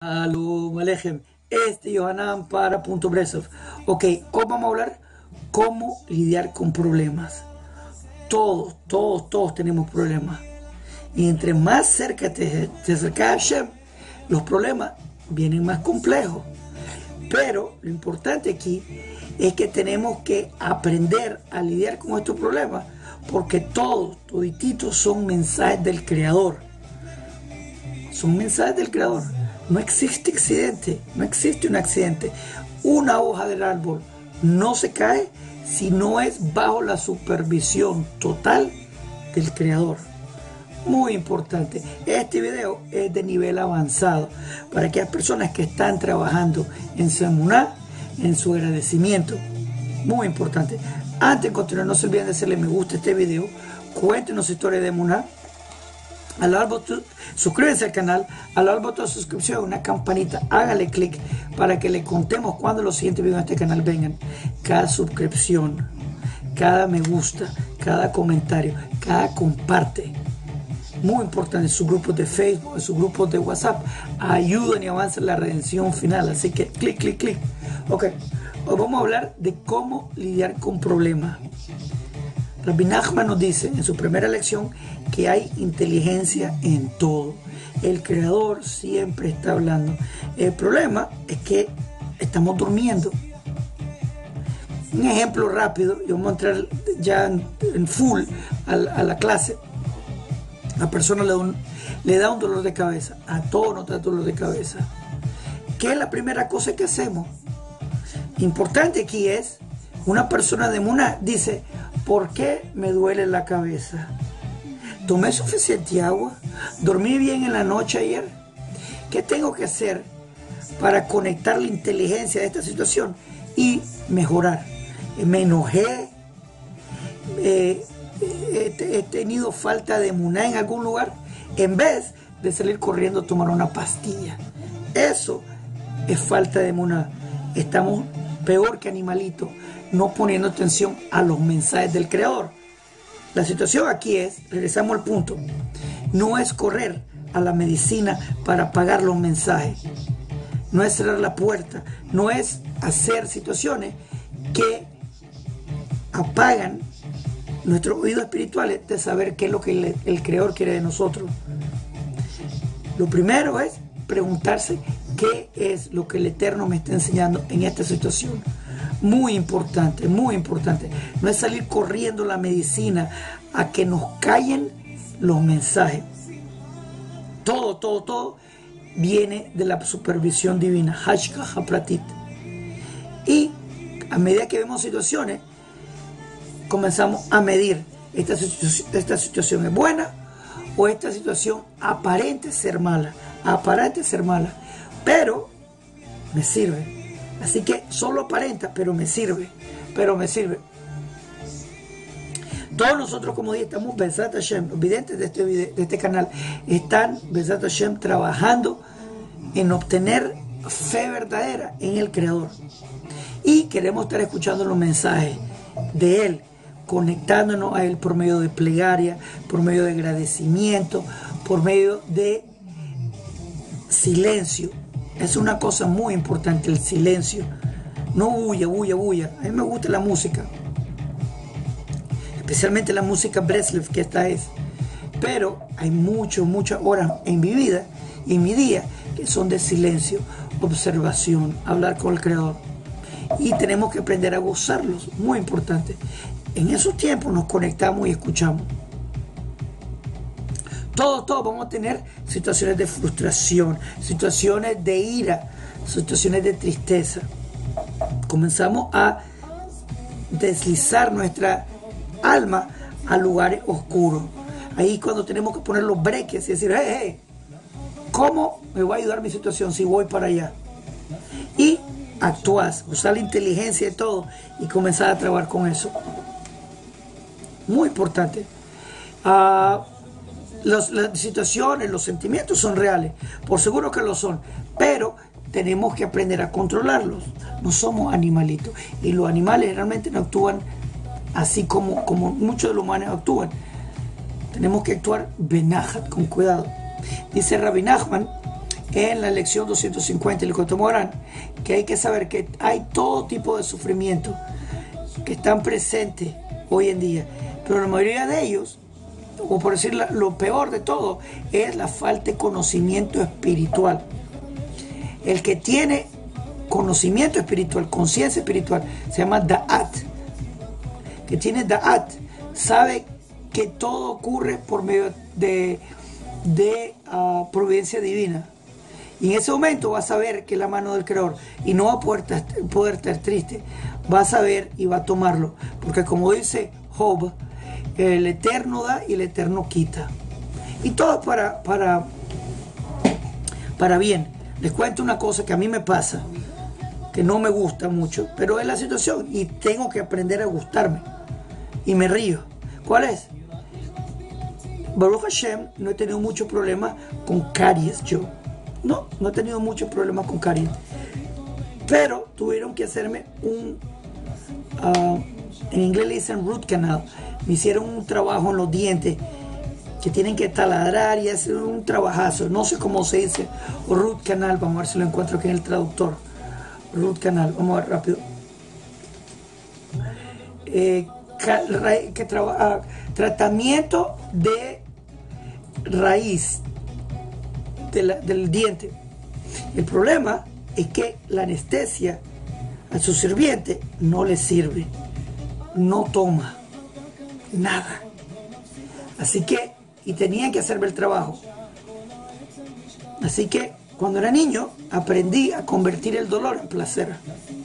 Aló, Alejem, Yohanan para Punto Bresov. Ok, hoy vamos a hablar cómo lidiar con problemas. Todos tenemos problemas. Y entre más cerca te acercas a Hashem, los problemas vienen más complejos. Pero lo importante aquí es que tenemos que aprender a lidiar con estos problemas, porque todititos son mensajes del Creador. Son mensajes del Creador. No existe accidente, no existe un accidente. Una hoja del árbol no se cae si no es bajo la supervisión total del Creador. Muy importante. Este video es de nivel avanzado para aquellas personas que están trabajando en su emuná, en su agradecimiento. Muy importante. Antes de continuar, no se olviden de hacerle me gusta a este video. Cuéntenos su historia de emuná. Suscríbanse al canal, al botón de suscripción, una campanita, hágale clic para que le contemos cuando los siguientes videos de este canal vengan. Cada suscripción, cada me gusta, cada comentario, cada comparte, muy importante, sus grupos de Facebook, sus grupos de WhatsApp, ayudan y avanzan la redención final. Así que clic. Ok, hoy vamos a hablar de cómo lidiar con problemas. Rabbi Nachman nos dice en su primera lección que hay inteligencia en todo. El Creador siempre está hablando. El problema es que estamos durmiendo. Un ejemplo rápido, yo voy a entrar ya en full a la clase. La persona le da un dolor de cabeza. A todos nos da dolor de cabeza. ¿Qué es la primera cosa que hacemos? Importante aquí es, una persona de Emuná dice: ¿por qué me duele la cabeza? ¿Tomé suficiente agua? ¿Dormí bien en la noche ayer? ¿Qué tengo que hacer para conectar la inteligencia de esta situación y mejorar? ¿Me enojé? ¿He tenido falta de emuná en algún lugar? En vez de salir corriendo a tomar una pastilla. Eso es falta de emuná. Estamos peor que animalitos, no poniendo atención a los mensajes del Creador. La situación aquí es, regresamos al punto, no es correr a la medicina para apagar los mensajes, no es cerrar la puerta, no es hacer situaciones que apagan nuestros oídos espirituales de saber qué es lo que el Creador quiere de nosotros. Lo primero es preguntarse qué es lo que el Eterno me está enseñando en esta situación. Muy importante, muy importante. No es salir corriendo la medicina a que nos callen los mensajes. Todo viene de la supervisión divina. Hashgacha pratit. Y a medida que vemos situaciones, comenzamos a medir esta situación es buena o esta situación aparente ser mala. Pero me sirve. Así que solo aparenta, pero me sirve. Todos nosotros, como dije, estamos Bezat Hashem, los videntes de este canal, están Bezat Hashem trabajando en obtener fe verdadera en el Creador. Y queremos estar escuchando los mensajes de Él, conectándonos a Él por medio de plegaria, por medio de agradecimiento, por medio de silencio. Es una cosa muy importante, el silencio. No bulla. A mí me gusta la música, especialmente la música Breslev, que esta es. Pero hay muchas horas en mi vida y en mi día que son de silencio, observación, hablar con el Creador. Y tenemos que aprender a gozarlos, muy importante. En esos tiempos nos conectamos y escuchamos. Todos vamos a tener situaciones de frustración, situaciones de ira, situaciones de tristeza. Comenzamos a deslizar nuestra alma a lugares oscuros. Ahí cuando tenemos que poner los breques y decir: hey, ¿cómo me va a ayudar mi situación si voy para allá? Y actuás, usar la inteligencia y todo y comenzar a trabajar con eso. Muy importante. Las situaciones, los sentimientos son reales, por seguro que lo son, pero tenemos que aprender a controlarlos. No somos animalitos, y los animales realmente no actúan así como muchos de los humanos actúan. Tenemos que actuar benajat, con cuidado. Dice Rabbi Nachman en la lección 250 y le contamos ahora que hay que saber que hay todo tipo de sufrimiento que están presentes hoy en día, pero la mayoría de ellos, o por decir lo peor de todo, es la falta de conocimiento espiritual. El que tiene conocimiento espiritual, conciencia espiritual, se llama Da'at. Que tiene Da'at, sabe que todo ocurre por medio de providencia divina. Y en ese momento va a saber que es la mano del Creador y no va a poder estar triste. Va a saber y va a tomarlo. Porque como dice Job, el Eterno da y el Eterno quita. Y todo para bien. Les cuento una cosa que a mí me pasa, que no me gusta mucho, pero es la situación y tengo que aprender a gustarme. Y me río. ¿Cuál es? Baruch Hashem, no he tenido muchos problemas con caries yo. No he tenido muchos problemas con caries. Pero tuvieron que hacerme en inglés le dicen root canal. Me hicieron un trabajo en los dientes que tienen que taladrar y hacer un trabajazo. No sé cómo se dice. O root canal, vamos a ver si lo encuentro aquí en el traductor. Root canal, vamos a ver rápido. Tratamiento de raíz del diente. El problema es que la anestesia a su sirviente no le sirve, no toma nada, así que, y tenían que hacerme el trabajo. Así que cuando era niño aprendí a convertir el dolor en placer.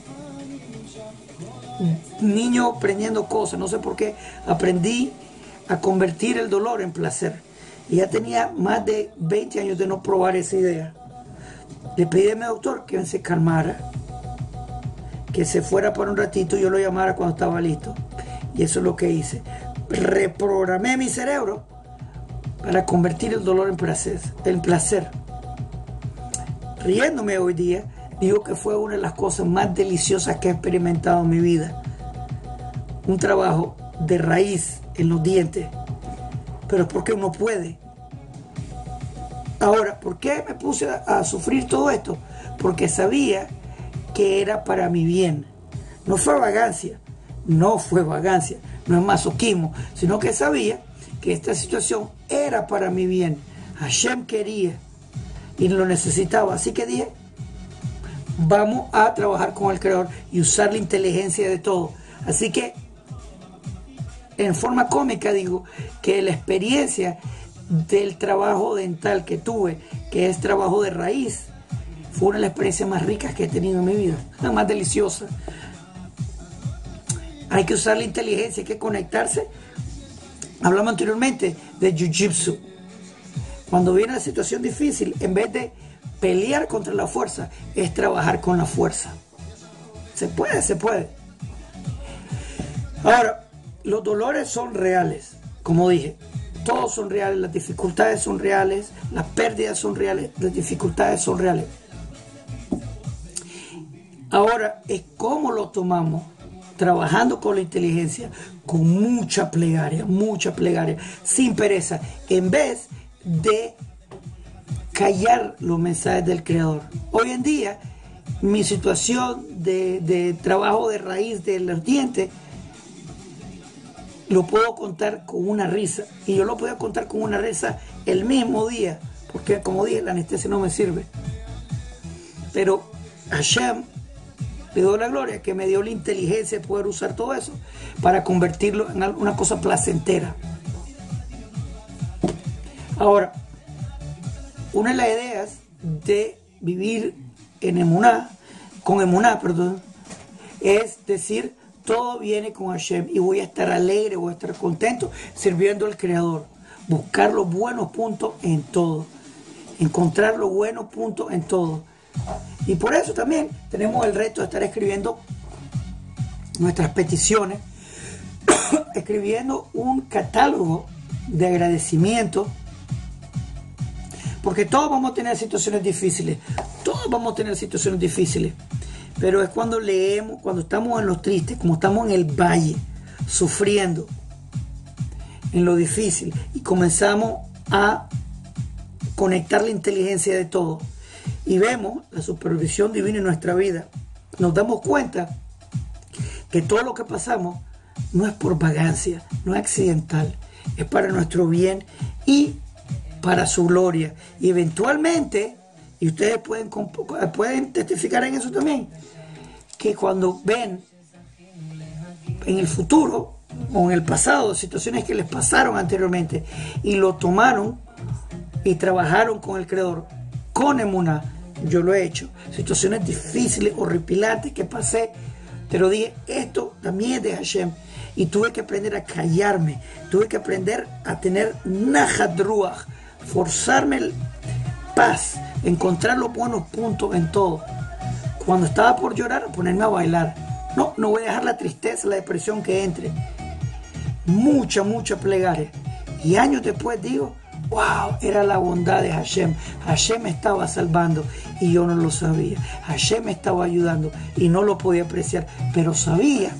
Niño aprendiendo cosas, no sé por qué, aprendí a convertir el dolor en placer. Y ya tenía más de 20 años de no probar esa idea. Le pedí a mi doctor que se calmara, que se fuera por un ratito y yo lo llamara cuando estaba listo. Y eso es lo que hice. Reprogramé mi cerebro para convertir el dolor en placer. Riéndome hoy día, digo que fue una de las cosas más deliciosas que he experimentado en mi vida. Un trabajo de raíz en los dientes. Pero es porque uno puede. Ahora, ¿por qué me puse a sufrir todo esto? Porque sabía que era para mi bien. No fue vagancia, no es masoquismo, sino que sabía que esta situación era para mi bien. Hashem quería y lo necesitaba. Así que dije, vamos a trabajar con el Creador y usar la inteligencia de todo. Así que en forma cómica digo que la experiencia del trabajo dental que tuve, que es trabajo de raíz, fue una de las experiencias más ricas que he tenido en mi vida, la más deliciosa. Hay que usar la inteligencia, hay que conectarse. Hablamos anteriormente de Jiu-Jitsu. Cuando viene la situación difícil, en vez de pelear contra la fuerza, es trabajar con la fuerza. Se puede. Ahora, los dolores son reales, como dije, todos son reales, las dificultades son reales, las pérdidas son reales, las dificultades son reales. Ahora es cómo lo tomamos, trabajando con la inteligencia, con mucha plegaria, sin pereza, en vez de callar los mensajes del Creador. Hoy en día, mi situación de trabajo de raíz de los dientes, lo puedo contar con una risa. Y yo lo puedo contar con una risa el mismo día. Porque como dije, la anestesia no me sirve. Pero Hashem, le doy la gloria que me dio la inteligencia de poder usar todo eso para convertirlo en una cosa placentera. Ahora, una de las ideas de vivir en emuná, con emuná, es decir, todo viene con Hashem y voy a estar alegre, voy a estar contento sirviendo al Creador. Buscar los buenos puntos en todo. Encontrar los buenos puntos en todo. Y por eso también tenemos el reto de estar escribiendo nuestras peticiones, escribiendo un catálogo de agradecimiento, porque todos vamos a tener situaciones difíciles, pero es cuando leemos, cuando estamos en los tristes, como estamos en el valle, sufriendo, en lo difícil, y comenzamos a conectar la inteligencia de todo, y vemos la supervisión divina en nuestra vida, nos damos cuenta que todo lo que pasamos no es por vagancia, no es accidental, es para nuestro bien y para su gloria. Y eventualmente, y ustedes pueden testificar en eso también, que cuando ven en el futuro o en el pasado situaciones que les pasaron anteriormente y lo tomaron y trabajaron con el Creador, con emuná, yo lo he hecho, situaciones difíciles, horripilantes que pasé, pero dije, esto también es de Hashem, y tuve que aprender a callarme, tuve que aprender a tener nachat ruach, forzarme paz, encontrar los buenos puntos en todo. Cuando estaba por llorar, ponerme a bailar. No voy a dejar la tristeza, la depresión que entre. Mucha plegaria. Y años después digo, wow, era la bondad de Hashem. Hashem me estaba salvando y yo no lo sabía. Hashem me estaba ayudando y no lo podía apreciar, pero sabía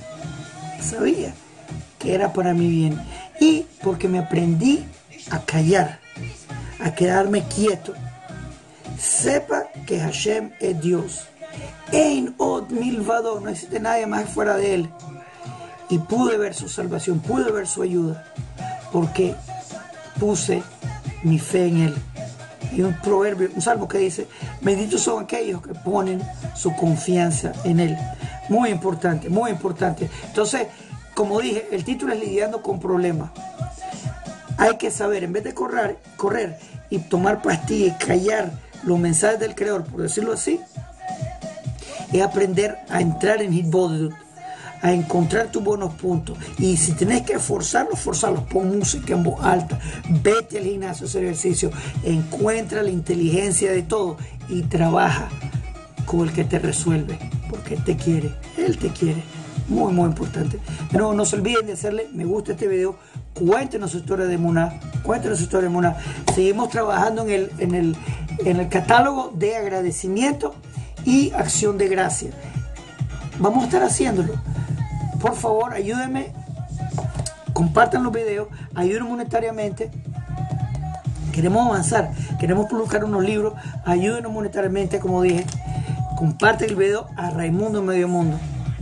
que era para mi bien. Y porque me aprendí a callar, a quedarme quieto. Sepa que Hashem es Dios. Ein od milvado, no existe nadie más fuera de él. Y pude ver su salvación, pude ver su ayuda, porque puse mi fe en él. Y un proverbio, un salmo que dice, benditos son aquellos que ponen su confianza en él. Muy importante, muy importante. Entonces, como dije, el título es lidiando con problemas. Hay que saber, en vez de correr y tomar pastillas y callar los mensajes del Creador, por decirlo así, es aprender a entrar en Hitbodedut, a encontrar tus buenos puntos. Y si tenés que forzarlos, pon música en voz alta, vete al gimnasio a hacer ejercicio, encuentra la inteligencia de todo y trabaja con el que te resuelve, porque él te quiere. Muy importante. No se olviden de hacerle me gusta a este video, cuéntenos su historia de emuná, Seguimos trabajando en el catálogo de agradecimiento y acción de gracia. Vamos a estar haciéndolo. Por favor, ayúdenme, compartan los videos, ayuden monetariamente. Queremos avanzar, queremos publicar unos libros, ayúdenos monetariamente, como dije. Comparten el video a Raimundo Medio Mundo.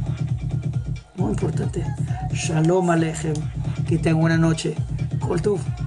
Muy importante. Shalom Aleichem. Que tengan una noche. Kol Tuv.